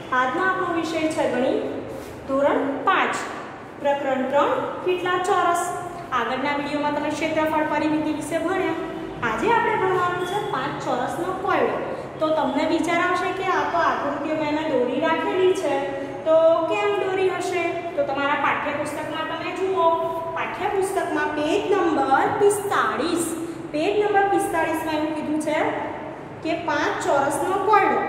આજનો આપણો વિષય છે ગણિત ધોરણ 5 પ્રકરણ 3 કેટલા ચોરસ। આગળના વિડીયોમાં તમે ક્ષેત્રફળ પરિમિતિ વિશે ભણ્યા। આજે આપણે ભણવાનું છે 5 ચોરસનો કોયડો। તો તમને વિચાર આવશે કે આ તો આકૃતિઓ મેં દોરી રાખેલી છે તો કેમ દોરી હશે। તો તમારા પાઠ્યપુસ્તકમાં તમે જુઓ, પાઠ્યપુસ્તકમાં પેજ નંબર 45 માં એવું કીધું છે કે 5 ચોરસનો કોયડો।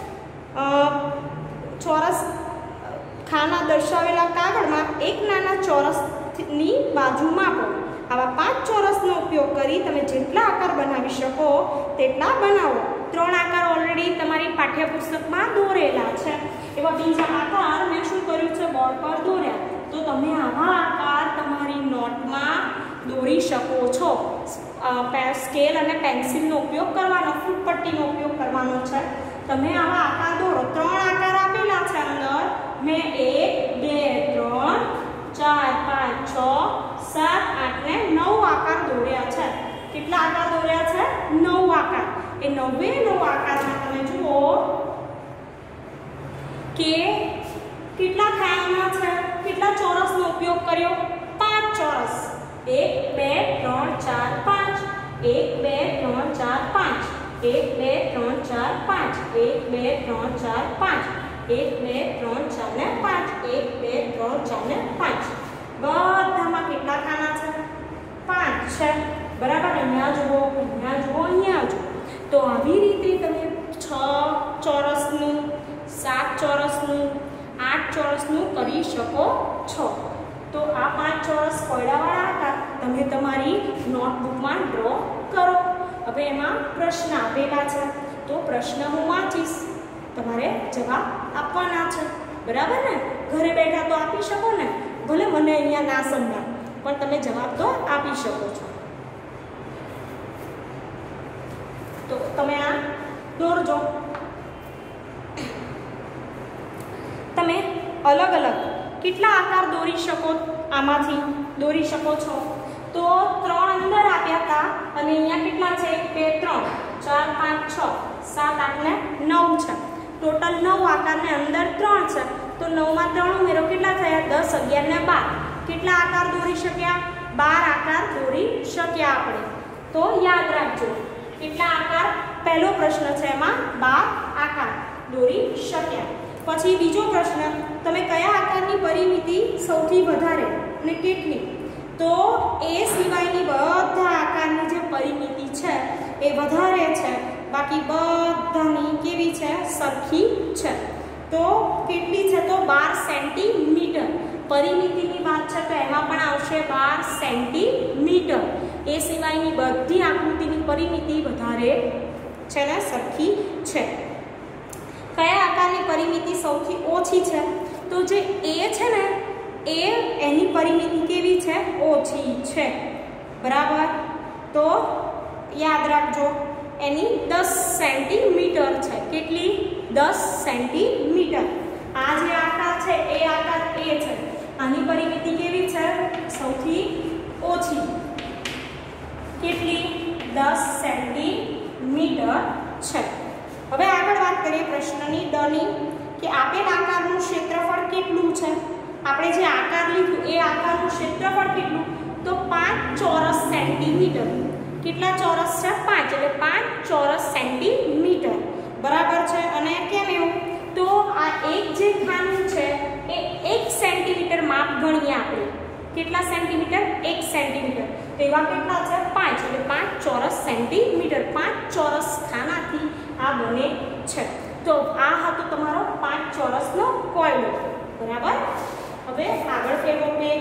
ચોરસ ખાના દર્શાવેલા કાગળમાં એક નાના ચોરસની બાજુ માપો। આવા 5 ચોરસનો ઉપયોગ કરી તમે જેટલા આકાર બનાવી શકો તેટલા બનાવો। 3 આકાર ઓલરેડી તમારી પાઠ્યપુસ્તકમાં દોરેલા છે, એવા બીજા આકાર મેં શું કર્યું છે બોર્ડ પર દોર્યા। તો તમે આવા આકાર તમારી નોટમાં દોરી શકો છો। સ્કેલ અને પેન્સિલનો ઉપયોગ કરવાનો, ફૂટપટ્ટીનો ઉપયોગ કરવાનો છે। તમે આવા આકાર દોરો। 3 આકાર આપેલા છે અંદર, મેં 1 2 3 4 5 6 7 8 ને 9 આકાર દોર્યા છે। કેટલા આકાર દોર્યા છે? 9 આકાર। એ 9 આકારમાં તમે જુઓ કે કેટલા ખાના છે, કેટલા ચોરસનો ઉપયોગ કર્યો? 5 ચોરસ। 1 2 3 4 5 1 2 3 4 5 1 2 3 4 5 1 2 3 4 5 1 2 3 4 ને 5 1 2 3 4 ને 5 બધામાં કેટલા ખાના છે? 5 છે, બરાબર। અહીંયા જુઓ, અહીંયા જુઓ, અહીંયા જુઓ। તો આવી રીતે તમે 6 ચોરસનું, 7 ચોરસનું, 8 ચોરસનું કરી શકો છો। તો આ 5 ચોરસ કોયડાવાળા આકાર તમે તમારી નોટબુકમાં ડ્રો કરો। હવે એમાં પ્રશ્ન આપેલા છે તો પ્રશ્ન હું વાંચીશ, તમારે જવાબ આપવાના છે, બરાબર ને? ઘરે બેઠા તો આપી શકો ને, ભલે મને અહીંયા ના સમજાય પણ તમે જવાબ તો આપી શકો છો। તો તમે આ દોરજો। તમે અલગ અલગ કેટલા આકાર દોરી શકો, આમાંથી દોરી શકો છો? તો 3 અંદર આપ્યા હતા અને અહીંયા કેટલા છે? 1 2 3 4 5 6 7 8 ને 9 છે। ટોટલ 9 આકાર ને અંદર 3 છે, તો 9 માં 3 ઉમેરો, કેટલા થયા? 10 11 ને 12। કેટલા આકાર દોરી શક્યા? 12 આકાર દોરી શક્યા આપણે। તો યાદ રાખજો કેટલા આકાર, પહેલો પ્રશ્ન છે એમાં 12 આકાર દોરી શક્યા। પછી બીજો પ્રશ્ન, તમે કયા આકારની પરિમિતિ સૌથી વધારે અને કેટલી? તો એ સિવાયની બધા આકારની જે પરિમિતિ છે એ વધારે છે, બાકી બધાની કેવી છે? સરખી છે। તો કેટલી છે? તો 12 સેન્ટીમીટર પરિમિતિની વાત છે, તો એમાં પણ આવશે 12 સેન્ટીમીટર। એ સિવાયની બધી આકૃતિની પરિમિતિ વધારે છે ને સરખી છે। કયા આકારની પરિમિતિ સૌથી ઓછી છે? તો જે એ છે ને એની પરિમિતિ કેવી છે? ઓછી છે, બરાબર। તો યાદ રાખજો એની 10 સેન્ટીમીટર છે। કેટલી? 10 સેન્ટીમીટર। આ જે આકાર છે એ આકાર એ છે, આની પરિમિતિ કેવી છે? સૌથી ઓછી। કેટલી? 10 સેન્ટીમીટર છે। હવે આગળ વાત કરીએ પ્રશ્નની ડની કે આપેલ આકારનું ક્ષેત્રફળ કેટલું છે? આપણે જે આકાર લીધું એ આકારનું ક્ષેત્રફળ કેટલું? તો 5 ચોરસ સેન્ટીમીટર। કેટલા ચોરસ છે? 5, એટલે 5 ચોરસ સેન્ટીમીટર, બરાબર છે। અને કેમ એવું? તો આ એક જે ખાનું છે એ 1 સેન્ટીમીટર માપ ગણીએ આપણે। કેટલા સેન્ટીમીટર? 1 સેન્ટીમીટર। તો એવા કેટલા છે? 5, એટલે 5 ચોરસ સેન્ટીમીટર। 5 ચોરસ ખાનાથી આ બને છે। તો આ હતો તમારો 5 ચોરસનો કોયડો, બરાબર। હવે આગળ ફેરવો પેજ।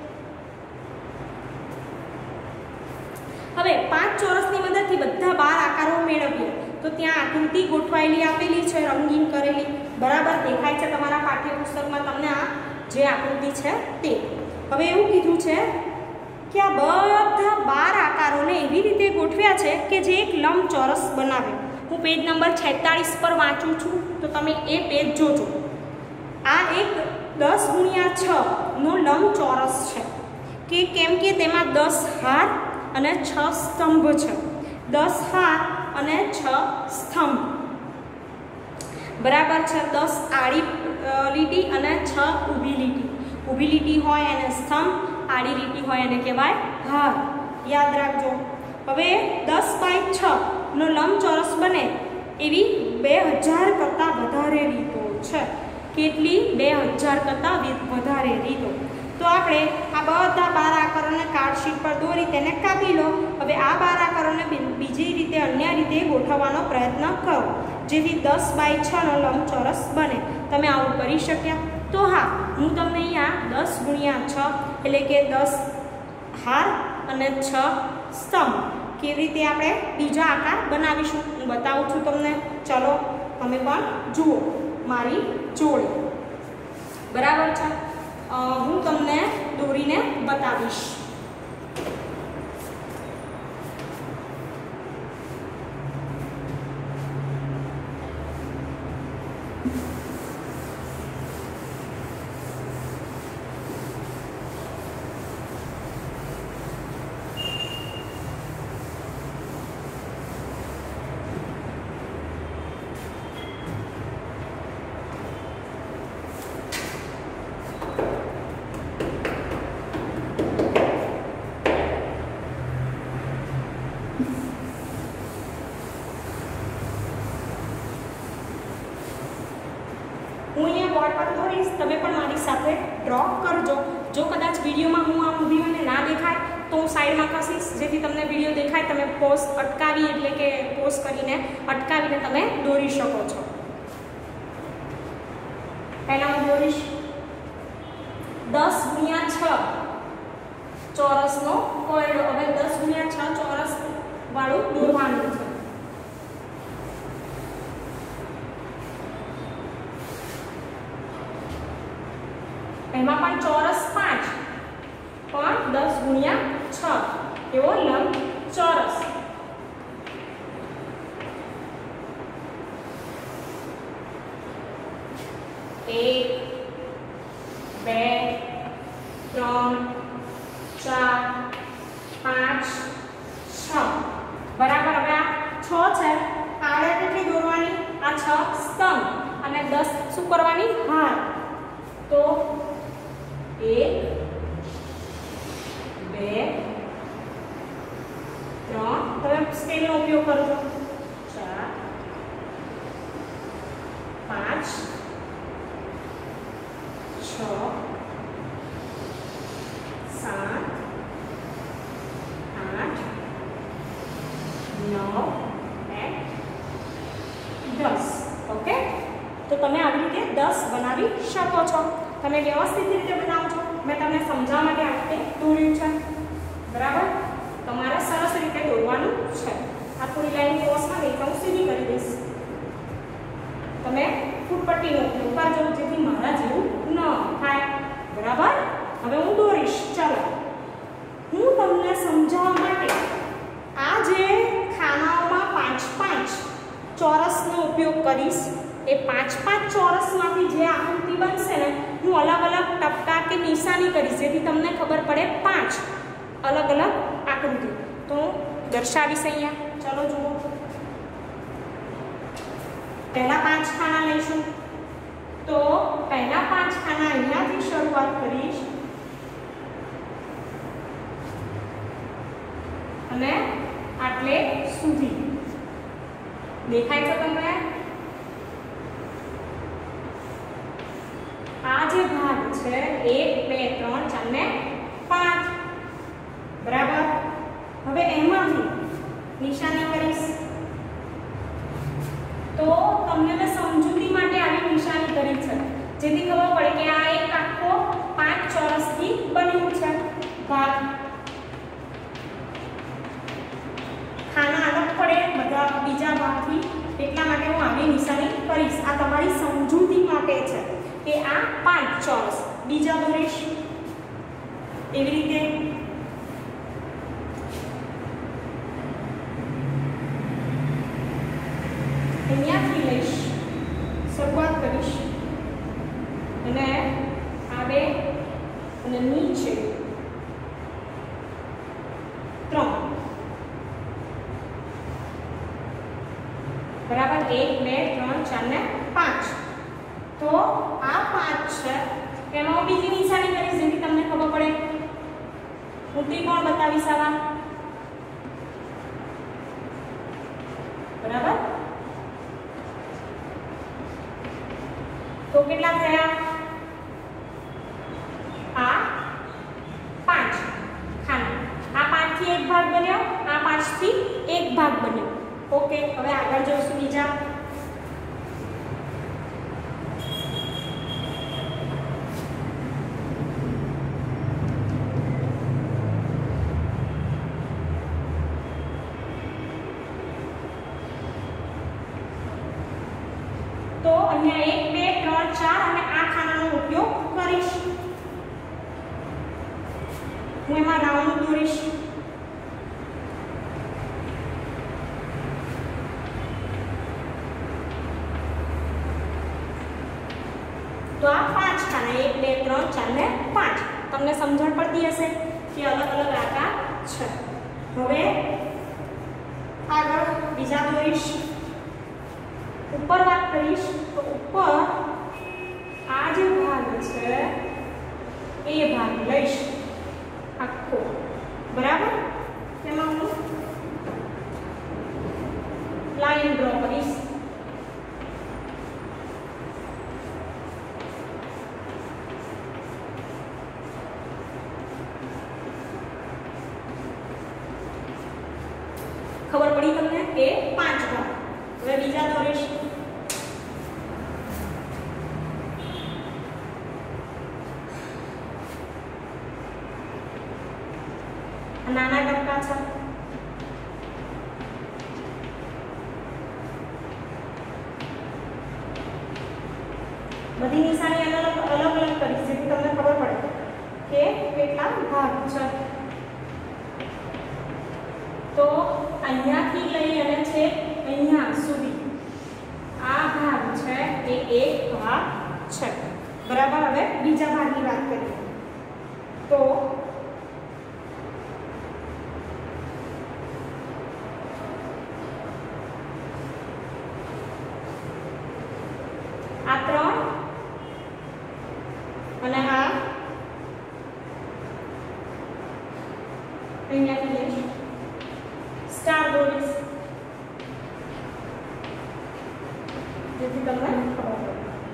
હવે 5 ચોરસની મદદથી બધા 12 આકારો મેળવીએ તો ત્યાં આકૃતિ ગોઠવાયેલી આપેલી છે, રંગીન કરેલી, બરાબર દેખાય છે તમારા પાઠ્યપુસ્તકમાં તમને આ જે આકૃતિ છે તે। હવે એવું કીધું છે કે આ બધા 12 આકારોને એવી રીતે ગોઠવ્યા છે કે જે એક લંબચોરસ બનાવે। હું પેજ નંબર 46 પર વાંચું છું તો તમે એ પેજ જોજો। આ એક 10x6 નો લંબચોરસ છે કે કેમ કે તેમાં 10 હાથ અને 6 સ્તંભ છે। 10 હાથ અને 6 સ્તંભ, बराबर है। 10 आड़ी લીટી અને 6 ઊભી લીટી। ઊભી લીટી હોય એને સ્તંભ, આડી લીટી હોય એને કહેવાય હાર। યાદ રાખજો। હવે 10/6 નો લંબચોરસ બને એવી 2000 કરતાં વધારે રીતો છે। કેટલી? 2000 કરતાં વધારે રીતો। તો આપણે આ બધા 12 આકારોને કાર્ડ શીટ પર દોરી તેને કાપી લો। હવે આ 12 આકારોને બીજી રીતે અન્ય રીતે ગોઠવવાનો પ્રયત્ન કરો જેથી 10/6 નો લંબચોરસ બને। તમે આવું કરી શક્યા? તો હા, હું તમને અહીંયા 10x6 એટલે કે 10 હાર અને 6 સ્તંભ કેવી રીતે આપણે બીજા આકાર બનાવીશું હું બતાવું છું તમને। ચલો તમે પણ જુઓ મારી જોડે। બરાબર છે। હું તમને દોરીને બતાવીશ। હું અહીંયા બોર્ડ પર દોરીશ, તમે પણ મારી સાથે ડ્રો કરજો। જો કદાચ વિડીયોમાં હું આમ ઊભી મને ના દેખાય તો હું સાઈડમાં ખસીશ જેથી તમને વિડીયો દેખાય। તમે પોઝ અટકાવી એટલે કે પોઝ કરીને અટકાવીને તમે દોરી શકો છો। પહેલાં હું દોરીશ 10x6 ચોરસનો કોયડો। હવે 10x6 ચોરસ વાળું દોરવાનું છે। એમાં પણ ચોરસ 5 પણ 10x6 એવો લંબ ચોરસ। એક, બે, ત્રણ, ચાર, પાંચ, છ। બરાબર। હવે આ 6 છે, આડે કેટલી દોરવાની? આ 6 સ્તંભ અને 10 શું કરવાની? હાર। તો 1, 2, 3, તમે સ્કેલનો ઉપયોગ કરજો। 4, 5, 6, 7, 8, 9 અને 10। ઓકે, તો તમે આવી રીતે 10 બનાવી શકો છો। તમે વ્યવસ્થિત રીતે બનાવજો। મેં તમને સમજાવવા માટે આ રીતે દોર્યું છે। બરાબર। તમારે સરસ રીતે દોરવાનું છે। આ થોડી લાઈન ક્રોસમાં ગઈ તો હું સીધી કરી દઈશ। તમે ફૂટપટ્ટીનો ઉપયોગ કરજો જેથી મારા જેવું ન થાય। બરાબર। હવે હું દોરીશ। ચાલો હું તમને સમજાવવા માટે આ જે ખાનાઓમાં 5-5 ચોરસનો ઉપયોગ કરીશ એ 5-5 ચોરસમાંથી જે આકૃતિ બનશે ને હું અલગ અલગ ટપકા કે નિશાની કરીશ જેથી તમને ખબર પડે 5 અલગ અલગ આકૃતિ। તો દર્શાવીશ અહીંયા। ચલો જુઓ। પહેલા 5 ખાના લઈશું તો પહેલા 5 ખાના અહીંયાથી શરૂઆત કરીશ અને આટલે સુધી દેખાય છે તમને? આ જે ભાગ છે 1, 2, 3, 4 ને 5। બરાબર। હવે એમાંથી નિશાની કરીશ તો તમને મેં સમજૂતી માટે આવી નિશાની કરી છે જેથી ખબર પડે કે આ એક આખો 5 ચોરસથી બન્યું છે ભાગ। ખાના અલગ પડે બધા બીજા ભાગથી એટલા માટે હું આવી નિશાની કરીશ। આ તમારી સમજૂતી માટે છે કે આ 5 ચોરસ। બીજા દોરીશ એવી રીતે। અહીંયાથી લઈશ, શરૂઆત કરીશ અને આ 2 અને નીચે 3। બરાબર। 1, 2, 3, 4 ને 5। એમાં બીજી નિશાની કરીશ જેથી તમને ખબર પડે. હું ત્રિકોણ બતાવીશ આવા. બરાબર. તો કેટલા થયા? આ 5 ખાના. આ 5 થી એક ભાગ બન્યો, આ 5 થી એક ભાગ બન્યો. ઓકે, હવે આગળ જોઈશું બીજા. તો અહીંયા 1 2 3 4 અને આ ખાનાનો ઉપયોગ કરીશ. હું એમાં રાઉન્ડ દોરીશ. તો આ 5 ખાના 1 2 3 4 ને 5. તમને સમજણ પડતી હશે કે અલગ અલગ આકાર છે. હવે આગળ બીજા દોરીશ. ઉપર વાત કરીશ તો ઉપર આ જે ભાગ છે એ ભાગ લઈશ આખો. બરાબર. તેમાં હું લાઈન ડ્રો કરીશ. ખબર પડી તમને કે 5 ભાગ. હવે બીજા દોરીશ. નાના ટપકા છે. બધી નિશાની અલગ અલગ કરીશ જેથી તમને ખબર પડે કે કેટલા ભાગ છે. તો અહીંયાથી લઈ અને છે અહીંયા સુધી આ ભાગ છે એ એક ભાગ છે. બરાબર. હવે બીજા ભાગની વાત કરીએ તો આ 3 અને આ અહીંયાથી લઈશ. સ્ટાર દોરીશ જેથી તમને ખબર પડે.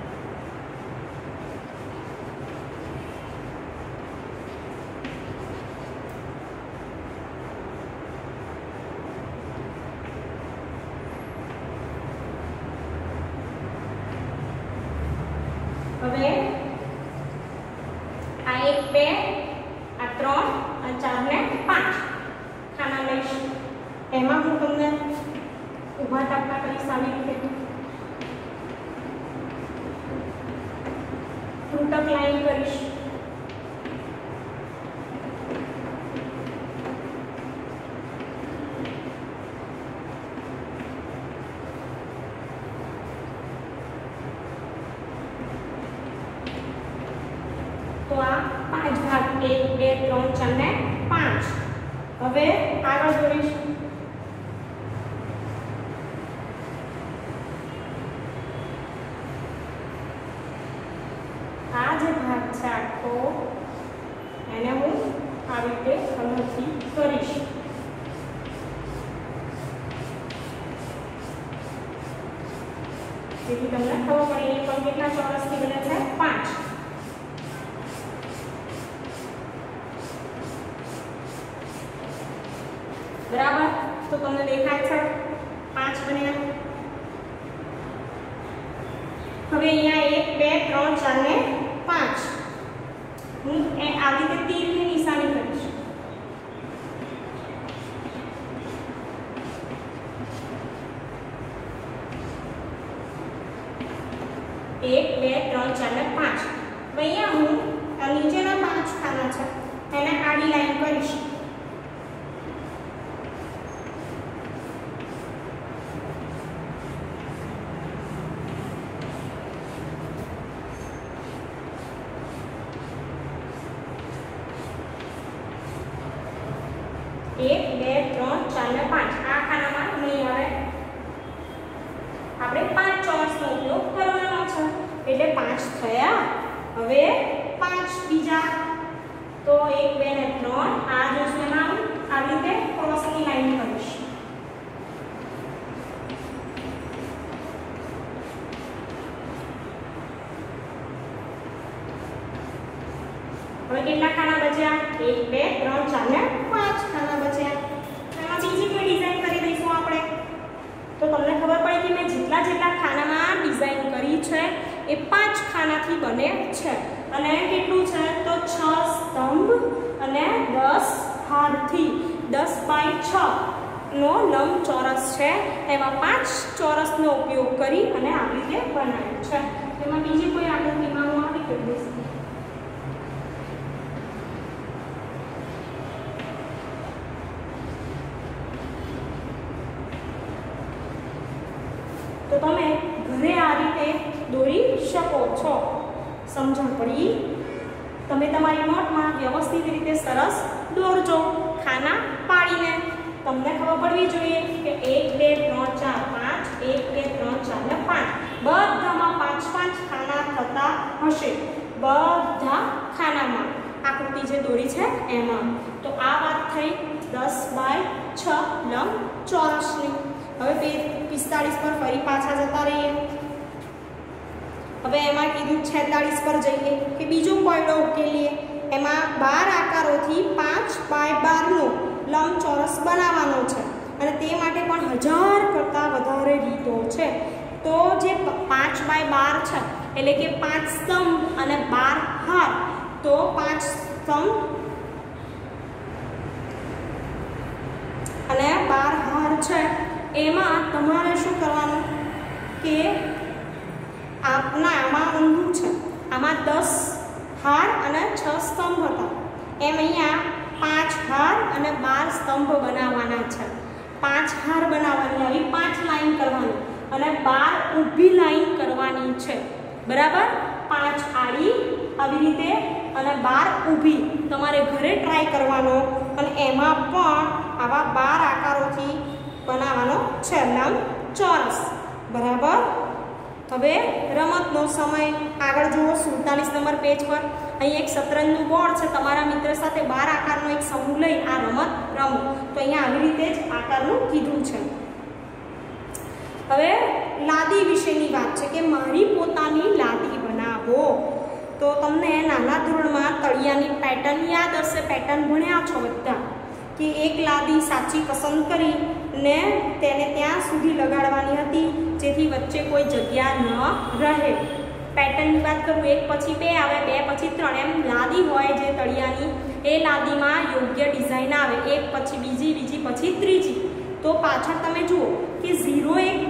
હવે આ 1 2 આ 3 આ 4 ને 5 ખાના લઈશ. એમાં હું તમને ઊભા ટપકા કરીશ આવી રીતે. ત્રુટક લાઈન કરીશ. તો આ 5 ભાગ 1 2 3 4 ને 5. હવે આગળ દોરીશ. આ જે ભાગ છે આખો એને હું આવી રીતે કલરથી કરીશ. જેથી તમને ખબર પડે એ પણ કેટલા ચોરસથી બને છે 5. બરાબર. તો તમને દેખાય છે 5 બન્યા. હવે અહીંયા 1 2 3 4 ને 5 હું આવી રીતે તીરની નિશાની કરીશ. 1 2 3 4 ને 5. અહીંયા હું આ નીચેના 5 ખાના છે એને આડી લાઈન કરીશ. एक बे त्रण चार ने 5 आ खानामां नहीं આવે આપણે 5 ચોરસનો ઉપયોગ કરવાનો છે એટલે 5 થયા. હવે 5 બીજા તો 1 2 ને 3 આ જોશું એમાં આવી રીતે ક્રોસની લાઈન કરીશ। હવે કેટલા ખાના બચ્યા 1 2 3 4 ને 5 ખાના બચ્યા। એમાં બીજી કોઈ ડિઝાઇન કરી દઈશું આપણે। તો તમને ખબર પડી કે મેં જેટલા જેટલા ખાનામાં ડિઝાઇન કરી છે એ 5 ખાનાથી બને છે અને કેટલું છે તો 6 સ્તંભ અને 10 હારથી 10 બાય 6 નો લંબચોરસ છે। એમાં 5 ચોરસનો ઉપયોગ કરી અને આવી રીતે બનાવ્યું છે। એમાં બીજી કોઈ આકૃતિમાં હું આવી કરી દઈશ। તો તમે ઘરે આ રીતે દોરી શકો છો। સમજણ પડી? તમે તમારી નોટમાં વ્યવસ્થિત રીતે સરસ દોરજો ખાના પાડીને। તમને ખબર પડવી જોઈએ કે 1 2 3 4 5 1 2 3 4 ને 5 બધામાં 5 ખાના થતા હશે। બધા ખાનામાં આકૃતિ જે દોરી છે એમાં। તો આ વાત થઈ 10 બાય 6 લંબચોરસની। હવે પેજ 45 પર ફરી પાછા જતા રહીએ। હવે એમાં કીધું 46 પર જઈએ કે બીજો કોયડો ઉકેલીએ। એમાં 12 આકારોથી 5 બાય 12 નો લંબચોરસ બનાવવાનો છે અને તે માટે પણ 1000 કરતાં વધારે રીતો છે। તો જે 5 બાય 12 છે એટલે કે 5 સ્તંભ અને 12 હાર। તો 5 સ્તંભ અને 12 હાર છે એમાં તમારે શું કરવાનું કે આમાં ઊંધું છે। આમાં 10 હાર અને 6 સ્તંભ હતા એમ અહીંયા 5 હાર અને 12 સ્તંભ બનાવવાના છે। 5 હાર બનાવવાની આવી 5 લાઈન કરવાની અને 12 ઊભી લાઈન કરવાની છે। બરાબર? 5 આડી આવી રીતે અને 12 ઊભી। તમારે ઘરે ટ્રાય કરવાનો અને એમાં પણ આવા 12 આકારોથી બનાવવાનો છે લંબચોરસ। બરાબર? હવે રમતનો સમય આગળ જુઓ 47 નંબર પેજ પર। અહીં એક શતરંજનું બોર્ડ છે। તમારા મિત્ર સાથે 12 આકારનો એક સમૂહ લઈ આ રમત રમો। તો અહીંયા આવી રીતે જ આકારનું કીધું છે। હવે લાદી વિશેની વાત છે કે મારી પોતાની લાદી બનાવો। તો તમને નાના ધોરણમાં તળિયાની પેટર્ન યાદ હશે। પેટર્ન ભણ્યા છો બધા કે એક લાદી સાચી પસંદ કરી ને તેને ત્યાં સુધી લગાડવાની હતી જેથી વચ્ચે કોઈ જગ્યા ન રહે। પેટર્નની વાત કરું 1 પછી 2 આવે 2 પછી 3 એમ લાદી હોય જે તળિયાની એ લાદીમાં યોગ્ય ડિઝાઇન આવે 1 પછી બીજી બીજી પછી ત્રીજી। તો પાછળ તમે જુઓ કે ઝીરી એક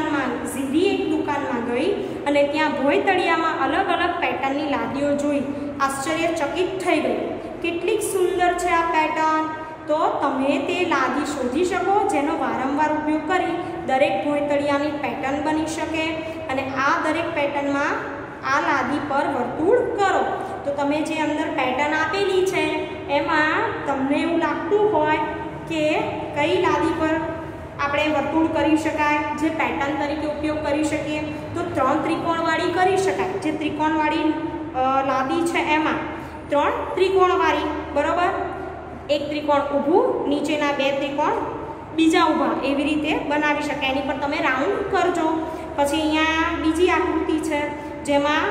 દુકાનમાં ગઈ અને ત્યાં ભોય તળિયામાં અલગ અલગ પેટર્નની લાદીઓ જોઈ આશ્ચર્યચકિત થઈ ગઈ। કેટલીક સુંદર છે આ પેટર્ન। તો તમે તે લાદી શોધી શકો જેનો વારંવાર ઉપયોગ કરી દરેક ભોયતળિયાની પેટર્ન બની શકે અને આ દરેક પેટર્નમાં આ લાદી પર વર્તુળ કરો। તો તમે જે અંદર પેટર્ન આપેલી છે એમાં તમને એવું લાગતું હોય કે કઈ લાદી પર આપણે વર્તુળ કરી શકાય જે પેટર્ન તરીકે ઉપયોગ કરી શકીએ તો 3 ત્રિકોણવાળી કરી શકાય। જે ત્રિકોણવાળી લાદી છે એમાં 3 ત્રિકોણવાળી બરોબર। એક ત્રિકોણ ઊભું નીચેના 2 ત્રિકોણ બીજા ઊભા એવી રીતે બનાવી શકાય। એની પર તમે રાઉન્ડ કરજો। પછી અહીંયા બીજી આકૃતિ છે જેમાં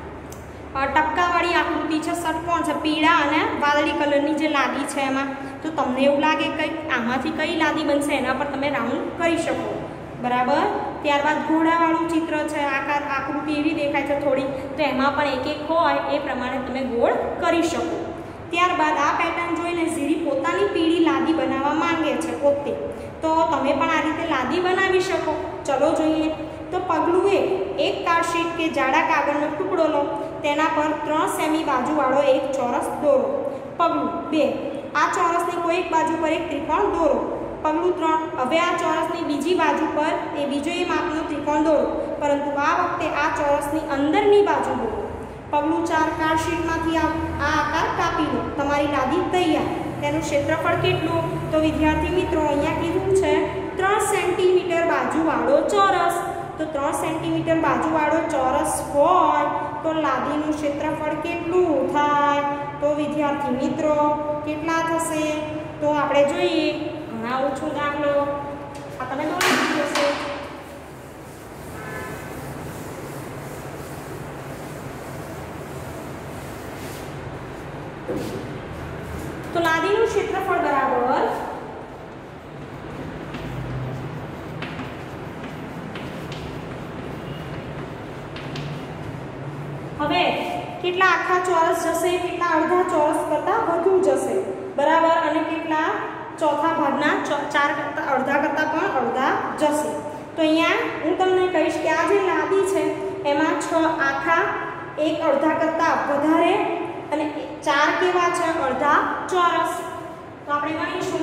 ટપકાવાળી આકૃતિ છે ષટકોણ છે પીળા અને વાદળી કલરની જે લાદી છે એમાં। તો તમને એવું લાગે કે આમાંથી કઈ લાદી બનશે એના પર તમે રાઉન્ડ કરી શકો। બરાબર? ત્યારબાદ ઘોડાવાળું ચિત્ર છે આકૃતિ એવી દેખાય છે થોડી તો એમાં પણ એક એક હોય એ પ્રમાણે તમે ગોળ કરી શકો। ત્યારબાદ આ પેટર્ન જોઈને ઝીરી પોતાની પીળી લાદી બનાવવા માંગે છે પોતે। તો તમે પણ આ રીતે લાદી બનાવી શકો। ચલો જોઈએ। તો પગલું 1 એક કાર્ડશીટ કે જાડા કાગળનો ટુકડો લો તેના પર 3 સેમી બાજુવાળો એક ચોરસ દોરો। પગલું 2 આ ચોરસની કોઈ એક બાજુ પર એક ત્રિકોણ દોરો। પગલું 3 હવે આ ચોરસની બીજી બાજુ પર એ બીજો એ માપનો ત્રિકોણ દોરો પરંતુ આ વખતે આ ચોરસની અંદરની બાજુ દોરો। પગલું 4 કાર્ડશીટમાંથી આ આકાર કાપી લો। તમારી લાદી તૈયાર। તેનું ક્ષેત્રફળ કેટલું? તો વિદ્યાર્થી મિત્રો અહીંયા કીધું છે 3 સેન્ટીમીટર બાજુવાળો ચોરસ। તો 3 સેન્ટીમીટર બાજુવાળો ચોરસ હોય તો લાદીનું ક્ષેત્રફળ કેટલું થાય? તો વિદ્યાર્થી મિત્રો કેટલા થશે? તો આપણે જોઈએ ઘણા ઓછો દાખલો આ તમે દોરી દીધો છે. તો લાદીનું ક્ષેત્રફળ બરાબર હવે કેટલા આખા ચોરસ જશે, કેટલા અડધા ચોરસ કરતા વધુ જશે બરાબર, અને કેટલા ચોથા ભાગના 4 કરતા અડધા કરતા પણ અડધા જશે. તો અહીંયા હું તમને કહીશ કે આ જે લાદી છે એમાં 6 આખા, 1 અડધા કરતા વધારે અને 4 કેવા છે? અડધા ચોરસ. તો આપણે ગણીશું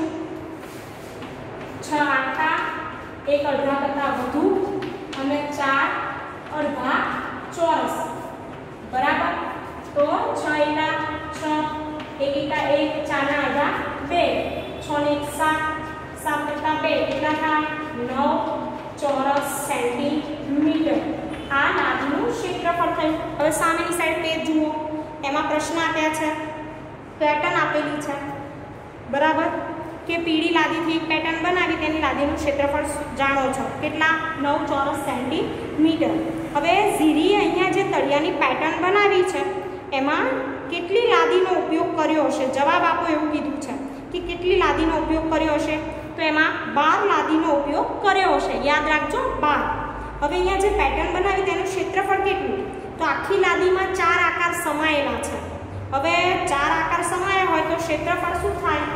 6 આખા, 1 અડધા કરતા વધુ અને 4 અડધા ચોરસ બરાબર. તો 6 એકા 6, 1 એકા 1, 4 ના અડધા 2, 6 ને 1 7, 7 કરતા 2 કેટલા થાય? 9 ચોરસ સેન્ટીમીટર. આ લાદીનું ક્ષેત્રફળ થયું. હવે સામેની સાઈડ પેજ જુઓ, એમાં પ્રશ્ન આપ્યા છે, પેટર્ન આપેલી છે બરાબર, કે પીળી લાદીથી પેટર્ન બનાવી તેની લાદીનું ક્ષેત્રફળ જાણો છો કેટલા? 9 ચોરસ સેન્ટીમીટર. હવે ઝીરી અહીંયા જે તળિયાની પેટર્ન બનાવી છે એમાં કેટલી લાદીનો ઉપયોગ કર્યો હશે? જવાબ આપો એવું કીધું છે કે કેટલી લાદીનો ઉપયોગ કર્યો હશે? તો એમાં 12 લાદીનો ઉપયોગ કર્યો હશે. યાદ રાખજો 12. હવે અહીંયા જે પેટર્ન બનાવી તેનું ક્ષેત્રફળ કેટલું? તો આખી લાદીમાં 4 આકાર સમાયેલા છે. હવે 4 આકાર સમાયા હોય તો ક્ષેત્રફળ શું થાય?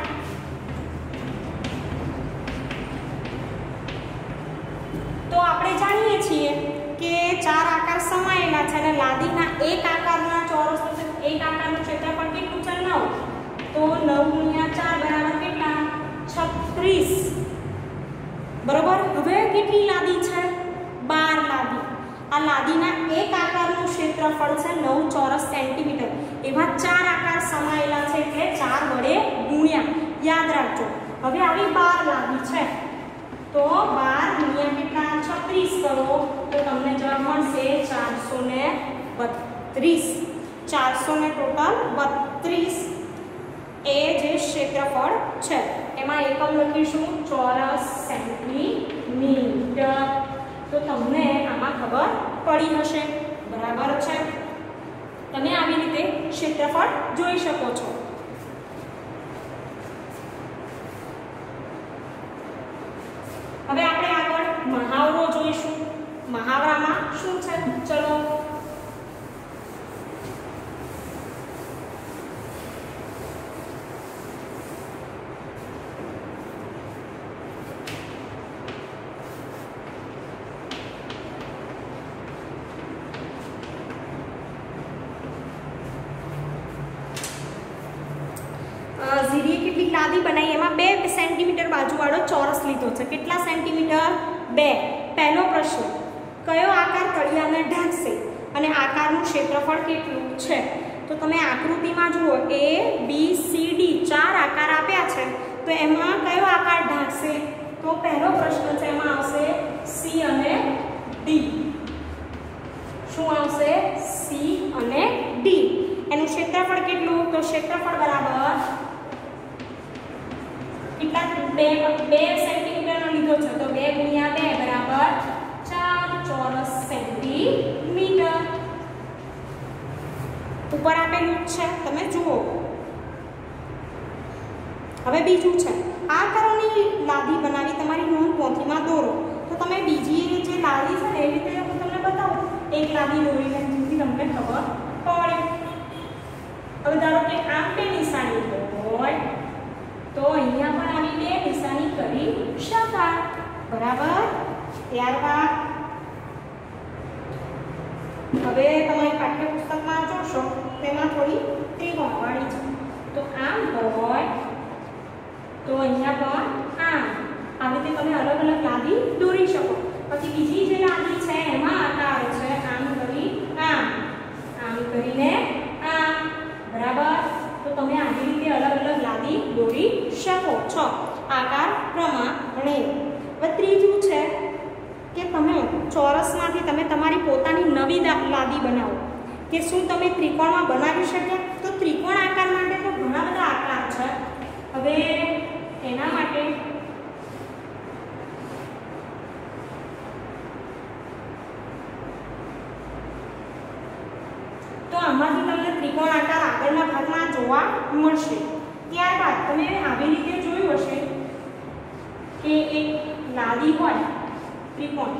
તો આપણે જાણીએ છીએ કે 4 આકાર સમાયેલા છે અને લાદીના એક આકારના ચોરસ તો એક આકારનું ક્ષેત્રફળ કેટલું છે? 9. તો 9 × 4 બરાબર કેટલા? 36 બરાબર. હવે કેટલી લાદી છે? 12 લાદી. આ લાદીના એક આકારનું ક્ષેત્રફળ છે 9 ચોરસ સેન્ટીમીટર. એવા 4 આકાર સમાયેલા છે એટલે 4 વડે ગુણ્યા. યાદ રાખજો. હવે આવી 12 લાદી છે તો 12 ગુણ્યા કેટલા? 36 કરો તો તમને જવાબ મળશે 432. 400 ને ટોટલ 32 એ જે ક્ષેત્રફળ છે. એમાં એકમ લખીશું ચોરસ સેન્ટીમીટર. તો તમને આમાં ખબર પડી હશે બરાબર છે. તમે આવી રીતે ક્ષેત્રફળ જોઈ શકો છો. હવે આપણે આગળ મહાવરો જોઈશું. મહાવરામાં શું છે? ચલો ઝીરીએ કેટલી લાદી બનાવી એમાં 2 સેન્ટીમીટર બાજુવાળો ચોરસ લીધો છે. કેટલા સેન્ટીમીટર? 2. પહેલો પ્રશ્ન, કયો આકાર તળિયાને ઢાંકશે અને આકારનું ક્ષેત્રફળ કેટલું છે? તો તમે આકૃતિમાં જુઓ A, B, C, D 4 આકાર આપ્યા છે તો એમાં કયો આકાર ઢાંકશે? તો પહેલો પ્રશ્ન છે એમાં આવશે C અને D. શું આવશે? C અને D. એનું ક્ષેત્રફળ કેટલું? તો ક્ષેત્રફળ બરાબર કેટલા? 2 સેન્ટીમીટરનો લીધો છે તો 2 × 2 બરાબર 4 ચોરસ સેન્ટીમીટર. ઉપર આપેલું છે તમે જુઓ. હવે બીજું છે, આકારોની લાદી બનાવી તમારી નોંધ પોથીમાં દોરો. તો તમે બીજી જે લાદી છે ને એ રીતે હું તમને બતાવું. એક લાદી દોરીને જેથી તમને ખબર પડે. હવે ધારો કે આમ 2 નિશાની હોય તો અહીંયા પણ આવી 2 નિશાની કરી શકાય બરાબર. ત્યારબાદ હવે તમારી પાઠ્યપુસ્તકમાં જોશો તેમાં થોડી ત્રિકોણવાળી છે તો આમ હોય તો અહીંયા પણ આમ આવી રીતે તમે અલગ અલગ લાદી દોરી શકો. પછી બીજી જે લાદી છે એમાં આકાર છે આમ કરી આમ, આમ કરીને આમ બરાબર. તો તમે આવી રીતે અલગ અલગ લાદી દોરી શકો છો આકાર પ્રમાણે. હવે ત્રીજું છે કે તમે ચોરસમાંથી તમે તમારી પોતાની નવી લાદી બનાવો. કે શું તમે ત્રિકોણમાં બનાવી શક્યા? તો ત્રિકોણ આકાર માટે તો ઘણા બધા આકાર છે. હવે એના માટે તો આમાંથી તમને ત્રિકોણ આકાર આગળના ભાગમાં જોવા મળશે. ત્યારબાદ તમે આવી રીતે જોયું હશે કે એક લાદી હોય ત્રિકોણ,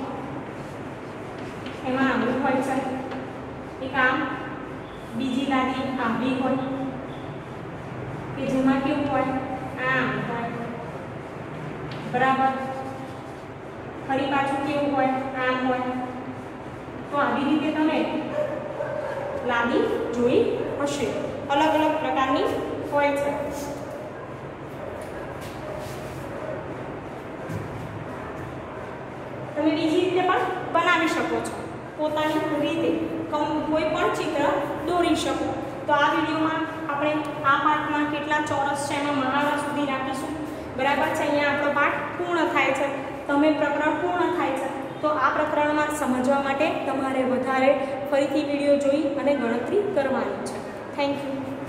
એમાં આવું હોય છે, એક આમ, બીજી લાદી આવી હોય કે જેમાં કેવું હોય આમ હોય, બરાબર. ફરી પાછું કેવું હોય આમ હોય. તો આવી રીતે તમે લાદી જોઈ હશે, અલગ અલગ પ્રકારની હોય છે. તમે બીજી રીતે પણ બનાવી શકો છો, પોતાની રીતે કોઈ પણ ચિત્ર દોરી શકો. તો આ વિડીયોમાં આપણે આ પાઠમાં કેટલા ચોરસ છે એમાં મહાળા સુધી રાખીશું. બરાબર છે. અહીંયા આપણો પાઠ પૂર્ણ થાય છે, તમે પ્રકરણ પૂર્ણ થાય છે. તો આ પ્રકરણમાં સમજવા માટે તમારે વધારે ફરીથી વિડીયો જોઈ અને ગણતરી કરવાની છે. Thank you.